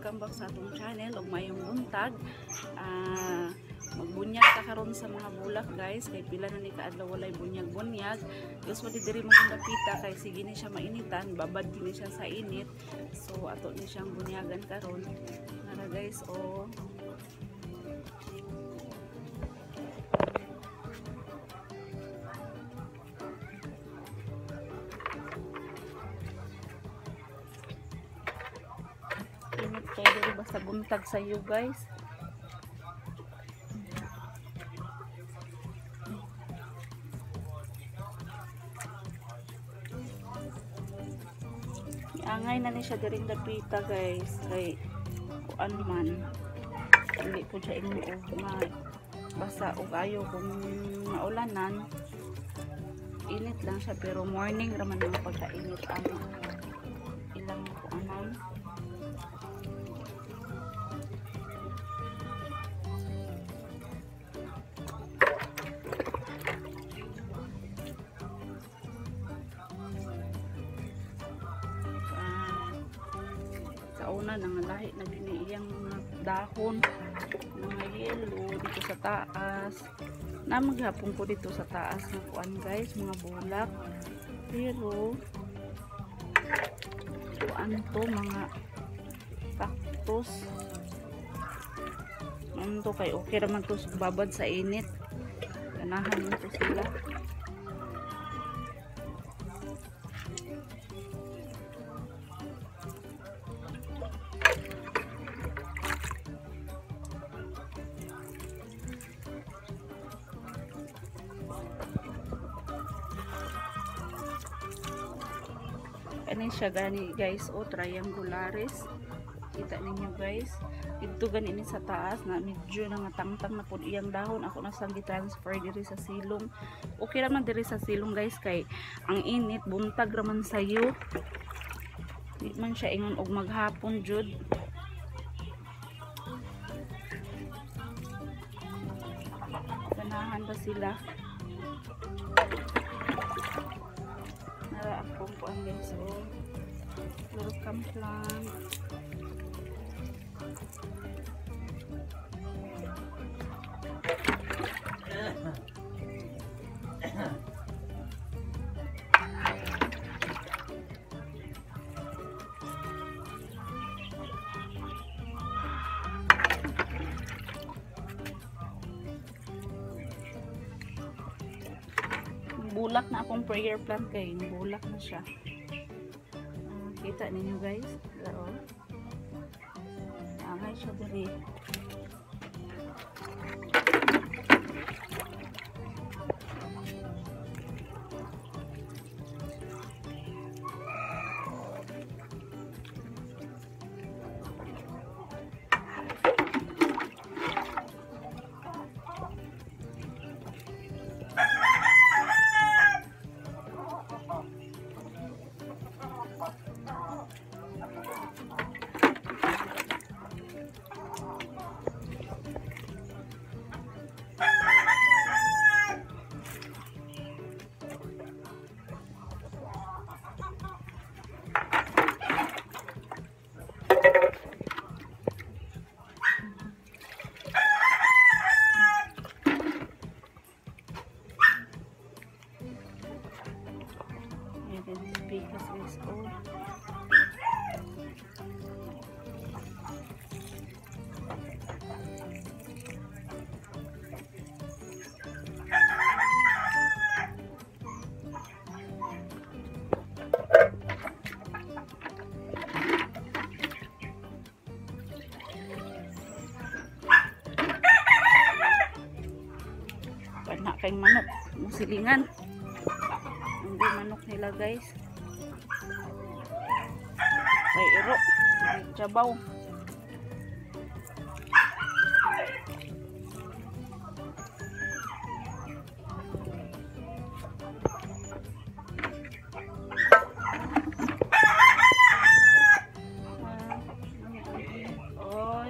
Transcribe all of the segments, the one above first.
welcome back sa atong channel ug mayong buntag. Magbunyag ta karon sa mga bulak guys, kay pila na ni kaadlaw walay bunyag-bunyag. Gusto di diri mo dapita kay sige ni siya mainitan, babad kini siya sa init. So ato ni siyang bunyagan karon. Nara guys, oh. Init kayo dito basta buntag sa iyo guys. Angay na ni siya diring dapita guys, kay kuan man hindi po siya inuog na basta og ayo kung maulanan init lang siya, pero morning raman ang pagkainit ang ilang kuanan. Una nang lahi na giniyang mga dahon, mga yellow dito sa taas. Na maghapon ko dito sa taas ng kuan guys, mga bulak. Pero kuan to, mga cactus. Ano to, kay okay naman to babad sa init. Ganahan mo to sila. Ano siya gani guys, o triangularis, kita ninyo guys. Ito gani sa taas na medyo nangatangtang na po iyang dahon. Ako na sang gi-transfer diri sa silong. Okay raman diri sa silong guys, kay ang init buntag raman sayo, di man siya ingon og maghapon jud. Ganahan ba sila? Nara akong kuan guys, oh. Welcome plant. Bulak na akong prayer plant kay bulak na siya. Kita ninyo guys, pero angay siya diri. Because it's old. Panak kayong manok, musilingan. Hindi manok nila guys. May iro, may jabaw. Oy.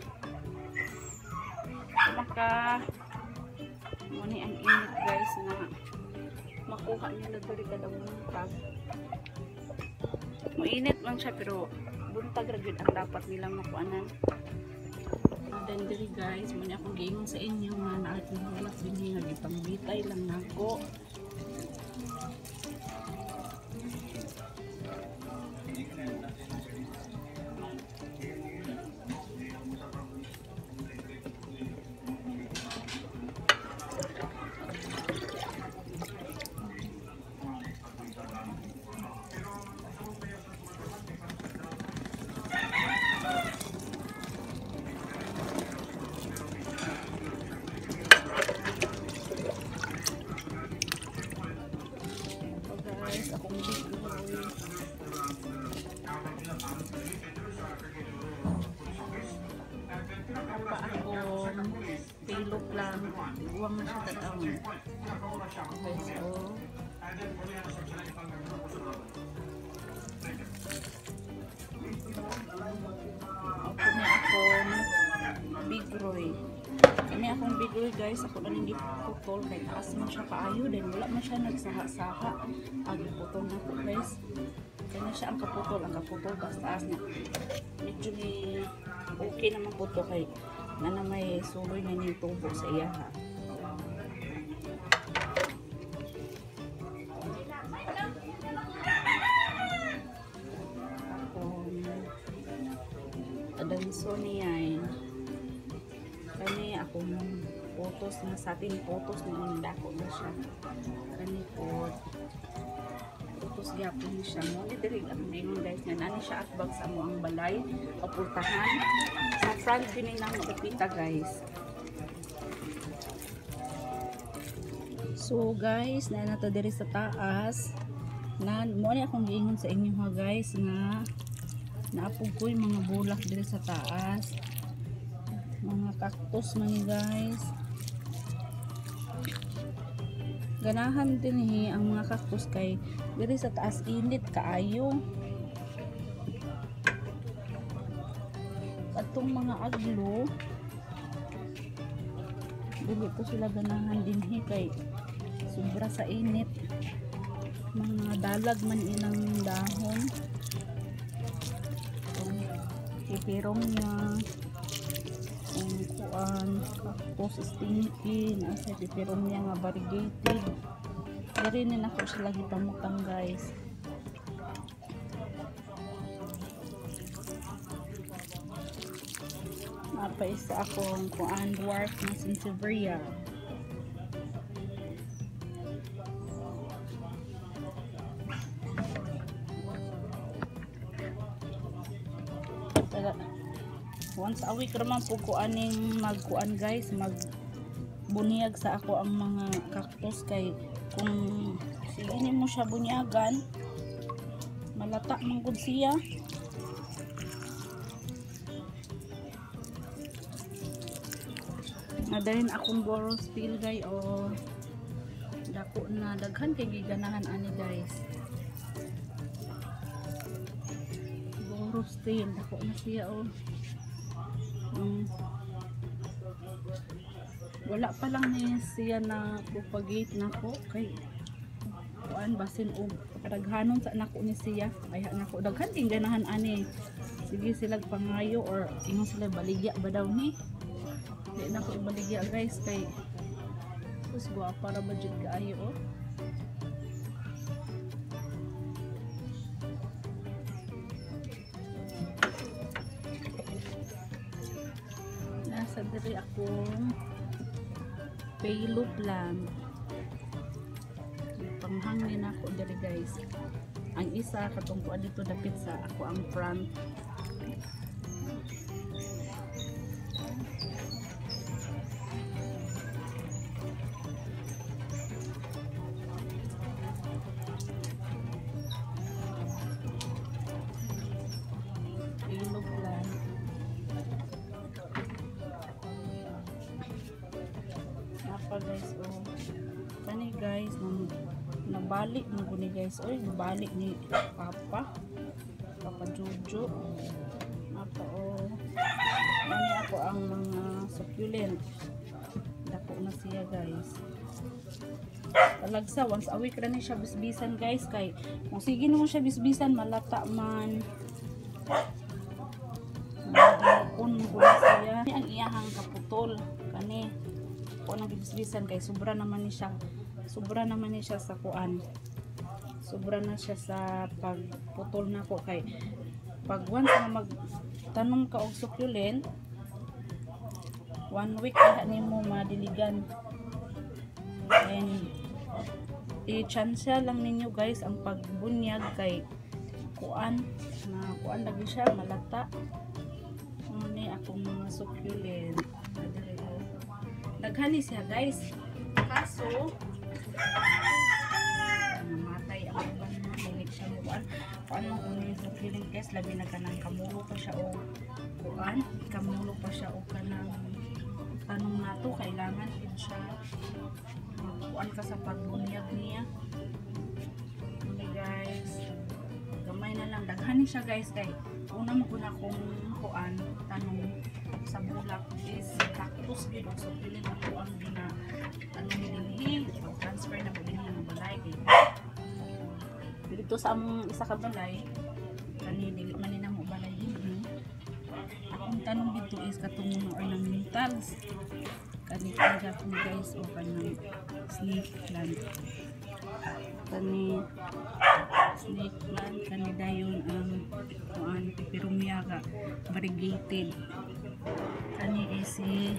Maka muni ang init guys na makuha nila diri kada buntag. Mainit man siya pero bantag ra gyud ang dapat nilang makuanan. Then diri guys, muna akong giingon sa inyo nga naat ni bulak dinhi nga gipangbitay lang nako. Pilok lang, uwang na siya tatawin. Okay, so kami akong Big Roy. Kami akong Big Roy guys, ako na hindi putol kay taas man siya kaayo din wala man siya nagsaha-saha. Agi putol na po guys. Kaya siya ang kaputol taas niya. Medyo ni okay naman po to kay na may suloy na yung tubo sa iya ha. Adanso niya kani akong photos na sa ating photos na nandako na siya kani po photos gyapon ni siya mo diri ang dingon guys nga nani siya atbag sa amo ang balay kapultahan sa front din nang magpita guys. So guys na nato diri sa taas na mo ni akong giingon sa inyo ha guys nga naapugoy mga bulak diri sa taas, mga cactus man guys. Ganahan din ang mga cactus kay diri sa taas init kaayo. Atong mga aglo dili po sila ganahan din kay sobra sa init. Mga dalag man ilang dahon. Pipirong niya kung kuan cactus stinky nasa pipirong niya nga variegated dari na ako sila gipamutang guys. Apa isa akong kuan dwarf na sansevieria. Once a week raman po ko aning magkuan guys, magbunyag sa ako ang mga cactus kay kung sige mo siya bunyagan malata man gud siya. Nadayon akong boros fill guys o dako na daghan kay giganahan ani guys. Boros fill dako na siya o. Wala pa lang niya siya na propagate nako kay kuan basin og kadaghanon sa nako ni siya ay nako daghan din ganahan ani sige sila pangayo or ingon sila baligya ba daw ni di nako ibaligya guys kay sus gwa para budget kaayo oh. Nasa diri akong payload plant panghangin ako diri guys. Ang isa katong kuan dito dapit sa ako ang front. Payload plant guys oh kani guys nabalik mo guni guys oy nabalik ni Papa Jojo apa oh ani ako ang mga succulent dako na siya guys talagsa once a week ra ni siya bisbisan guys kay kung sige mo siya bisbisan malata man mo ko na siya. Ang iyahang kaputol kani ko nang gibisbisan kay sobra naman ni siya. Sobra naman ni siya sa kuan. Sobra na siya sa pagputol na ko kay pag once na magtanom ka og succulent 1 week na nimo madiligan. And i-chance lang ninyo guys ang pagbunyag kay kuan na kuan lagi siya malata. Ni akong mga succulent daghani siya guys, kaso namatay ang kunig siya mo kuan mo kung yung succulent guys, labi na kanang kamulo pa siya o kuan kamulo pa siya o kanang tanong nato kailangan din siya kuan ka sa pagbunyag niya. Okay guys, gamay na lang daghani siya guys kay una mo na kung kuan tanong sa bulak is cactus gid so pili na ko ang gina tanong dinhi transfer na po din ng balay kay dito sa among isa ka balay kani dili man ni namo balay dinhi. Akong tanong dito is katong mga ornamentals kani kaya ko guys o kanang snake plant kani snake plant kani dayon ang kuan pipirumiaga variegated kani is si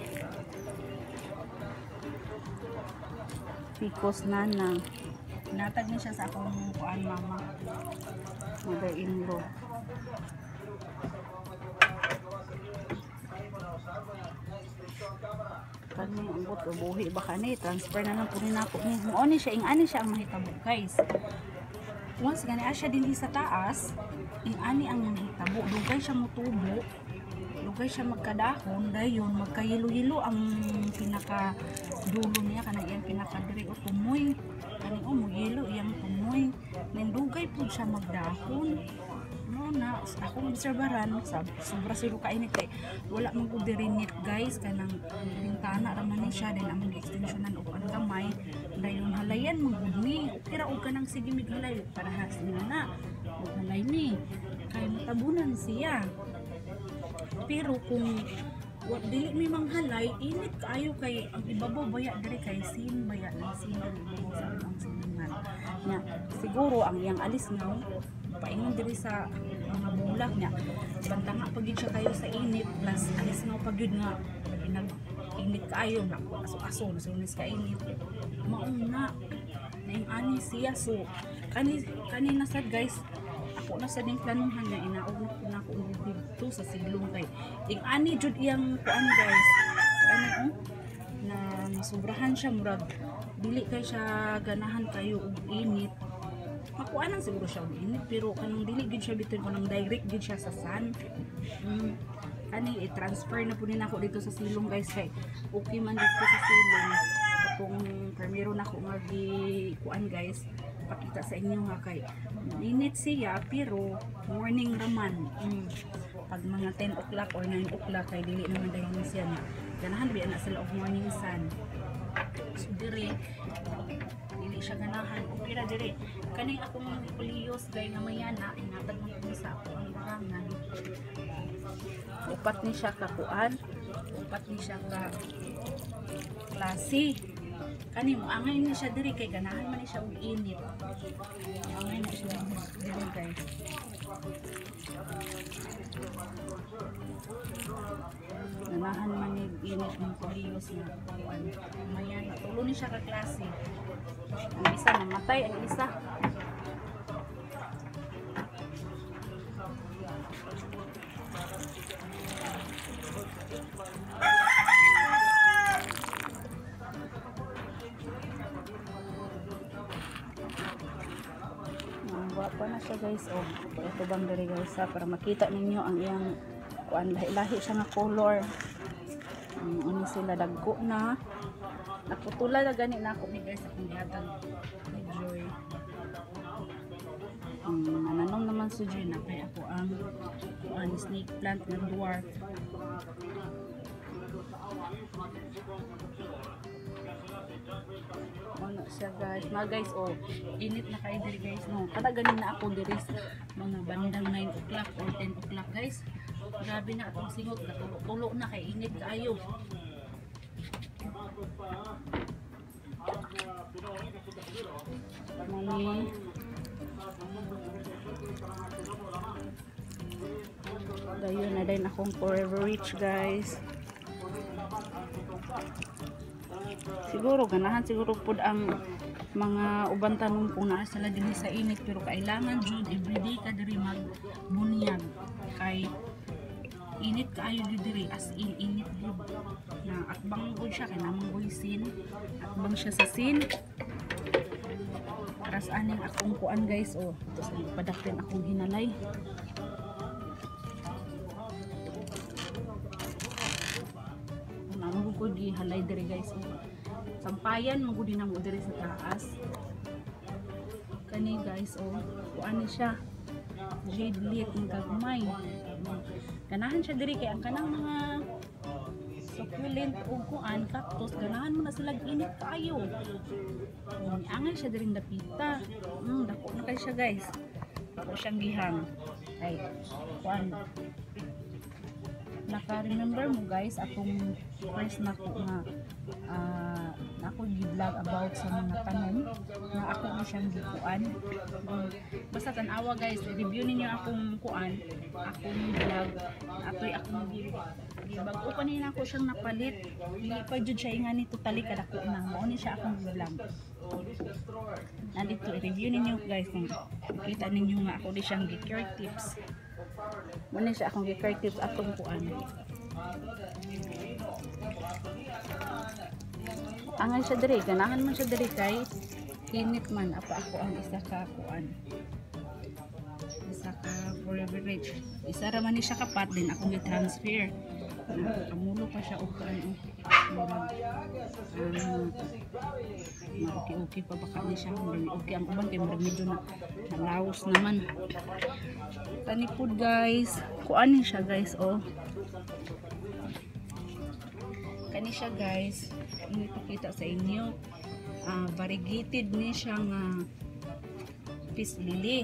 Picos Nana natag na siya sa akong kuan mama mother-in-law. Kani ang buto buhi ba kani transfer na lang punin ako ni mo ni siya ingani siya ang mahitabo guys. Once gani siya dinhi sa taas ingani ang mahitabo dugay siya motubo dugay siya magkadahon dayon magkayilo-yilo ang pinaka dulo niya kanang iyang pinaka diri o tumoy kani o mo yelo iyang tumoy nen dugay pud siya magdahon. No na akong obserbaran sobra siro kainit kay wala man ko dirinit guys kanang bintana ra man ni siya din among extensionan og ang gamay dayon halayan mo gud ni kira og kanang sige mighalay para has na og halay ni kay matabunan siya. Pero kung dili mi manghalay init kaayo kay ang ibabaw baya diri kay sin baya lang sin ibabaw sa ang siningan nya siguro ang iyang alis ngaw paingon diri sa mga bulak niya bantanga pagid siya kayo sa init plus alis ngaw pagid nga init kaayo na aso-aso na sunis ka init mauna na yung ani siya so kani na sad guys ako na sa ding planuhan na inaog na ko dito sa silong kay ing ani jud iyang kuan guys ano na sobrahan siya murag dili kay siya ganahan kayo og init makuan lang siguro siya og init pero kanang dili gid siya bitin ko nang direct gid siya sa sun ani i-transfer na po din ako dito sa silong guys kay okay man dito sa silong kung primero na ko kuan guys pakita sa inyo nga kay init siya pero morning raman pag mga 10 o'clock or 9 o'clock kay dili naman dayon siya na ganahan biya na sila og morning sun so dire dili siya ganahan o pira dire kaning akong kuliyos gay nga mayana inatag man ko sa ako ang barangan upat ni siya ka kuan upat ni siya ka klase kani mo angay ni siya diri kay ganahan man ni siya og init angay ni siya diri guys ganahan man ni init ng kuliyos na kuan mayan tulo ni siya ka klase ang isa namatay ang isa pa na siya guys oh ito bang diri guys ha para makita ninyo ang iyang kuan lahi-lahi siya nga color ano sila dagko na naputula na gani na ako ni guys akong gihatag ni Joy nananong naman si Joy na kay ako ang snake plant ng dwarf ano siya guys mga guys oh init na kayo diri guys no kada ganin na ako diri mga bandang 9 o'clock or 10 o'clock guys Grabe na atong singot, natulo na kay init kaayo. Mami. Dayon na din akong Forever Rich, guys. Siguro ganahan siguro pud ang mga uban tanon kung naa sila dinhi sa init, pero kailangan jud everyday ka diri magbunyag kay init kaayo gyud diri, as in init gyud na atbang gud siya kay namang sin, atbang siya sa sin. Aras aning akong kuan, guys, oh ito sa padakten akong hinalay. Namang gud gihalay diri, guys, oh. Sampayan mo gud namo diri sa taas kani, guys, oh kuan ni siya jade lit ng gagmay. Ganahan siya diri kay ang kanang mga succulent o kuan cactus ganahan mo na sila init kaayo. Angay siya diri dapita. Dako na kay siya, guys. Dako siyang gihang ay kuan. Naka-remember mo, guys, akong first na ako gi-vlog about sa mga tanom na ako mo siyang gikuan. Basta tanawa, guys, review ninyo akong kuan, akong vlog. Atoy akong gibag-o pa nila ako siyang napalit. Dili pa jud siya ingani totally kadako na. Mao ni siya akong vlog. Nandito i-review ninyo, guys, kung kita ninyo nga ako di siyang gi-care tips. Muna siya akong gi-care tips atong kuan. Angay siya diri, ganahan man siya diri kay init man. Apa ako ang isa ka kuan, isa ka Forever Rich. Isa ra man ni siya kapat din akong gi-transfer. Kamulo pa siya og kuan, okay pa baka ni siya. Okay ang uban kay murag medyo na nalaos naman. Kani pud, guys, kuan ni siya, guys, oh. Kani siya, guys, ini pakita sa inyo. Variegated ni siya nga peace lily.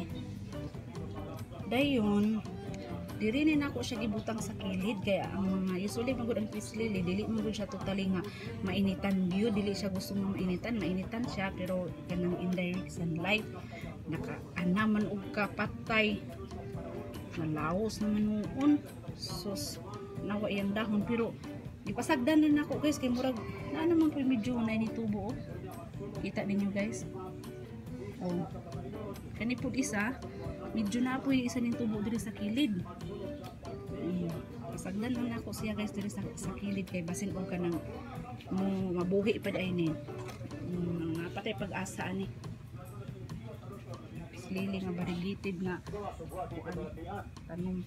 Dayon diri ni nako siya gibutang sa kilid kaya ang mga usually magud ang peace lily dili magud siya totally nga mainitan view, dili siya gusto nga mainitan siya, pero kanang indirect sunlight naka-ana man og kapatay malaos naman noon. Sus, nawa iyang dahon, pero ipasagdan na nako, guys, kay murag na naman po medyo na ini tubo, oh. Kita ninyo, guys, oh kani pud isa medyo na po isa ning tubo diri sa kilid. Pasagdan na nako siya, guys, diri sa kilid kay basin og kanang mabuhi pa dai ni napatay pag-asa ani lili nga variegated nga tanom.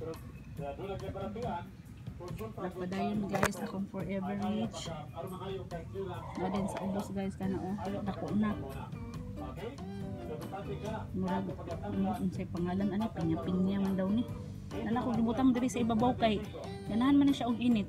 Nagpadayon, guys, akong Forever Rich na din sa ubos, guys, kana oh dako na murag unsay pangalan ani, pinya man daw ni. Nana ko gibutang diri sa ibabaw kay ganahan man siya og init.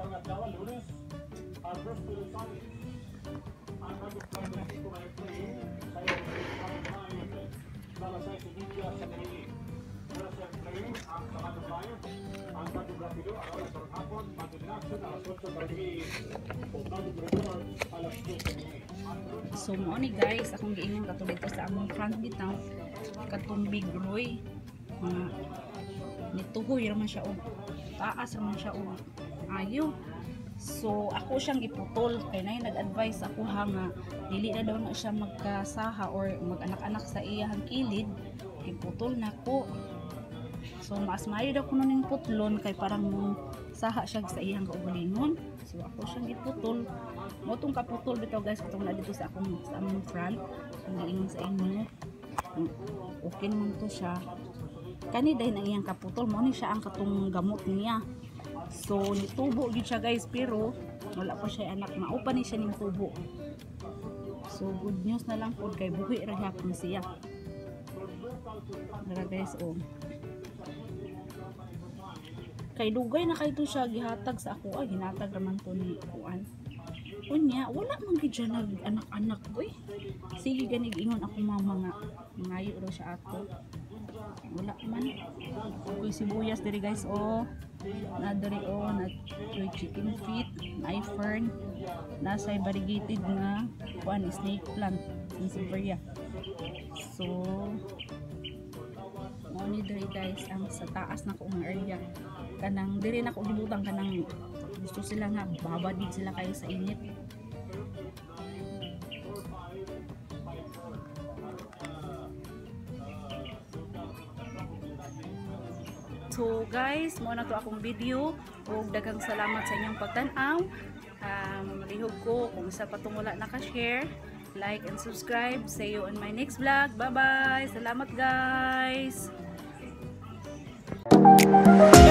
So mo ni, guys, akong giingon katong dito sa among front bitaw katong big roy nituhoy raman siya og taas raman siya og ayo. So ako siyang iputol kay nay nag-advise ako nga dili na daw na siya magkasaha or mag-anak-anak sa iyang kilid, iputol na ko. So mas maayo daw kuno ning putlon kay parang saha siya sa iyang kaugalingon. So ako siyang iputol. Mo tong kaputol bitaw, guys, katong na dito sa among front. Ang giingon sa inyo, okay naman to siya. Kani dahil ang iyang kaputol mo ni siya ang katong gamot niya. So nitubo gyud siya, guys, pero wala pa siya anak, maupa ni siya ning tubo. So good news na lang pod kay buhi ra gyapon siya. Dara, guys, oh. Kay dugay na kay to siya gihatag sa ako, ay hinatag raman to ni kuan. Unya wala man gid siya nag anak-anak, boy. Sige gani ingon ako mama nga ngayo raw siya ato. Wala man. Okay, sibuyas diri, guys, oh. na diri o na chicken feet, na fern, nasa variegated nga kuan snake plant sansevieria. So mo ni diri guys ang sa taas na ko nga area, kanang diri na ko gibutang kanang gusto sila nga babadid sila kayo sa init. So guys, mo na to akong video ug daghang salamat sa inyong pagtan-aw. Malihog ko kung sa patong wala naka-share, like and subscribe. See you on my next vlog. Bye bye. Salamat guys.